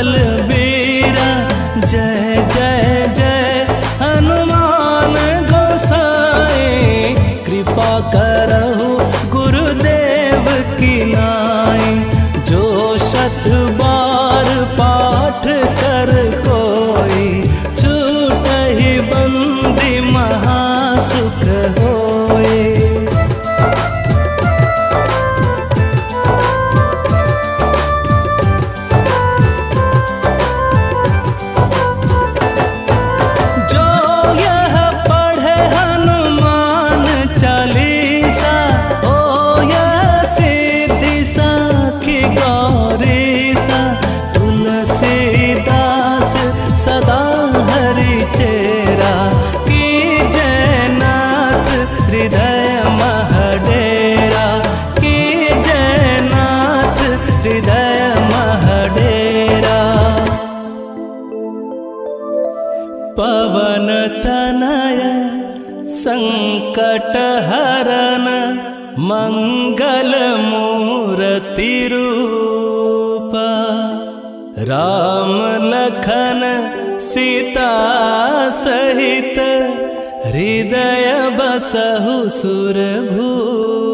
बलबीरा। जय जय जय हनुमान गोसाई, कृपा करहु गुरुदेव की नाई। जो 100 बार पाठ कर कोई, छूटहि बंदी महासुख होए। सदा हरि चेरा, की जयनाथ हृदय महडेरा। की जयनाथ हृदय महडेरा। पवन तनय संकट हरन, मंगल मूर्ति रूपा। राम लखन सीता सहित, हृदय बसहु सुरभूपा।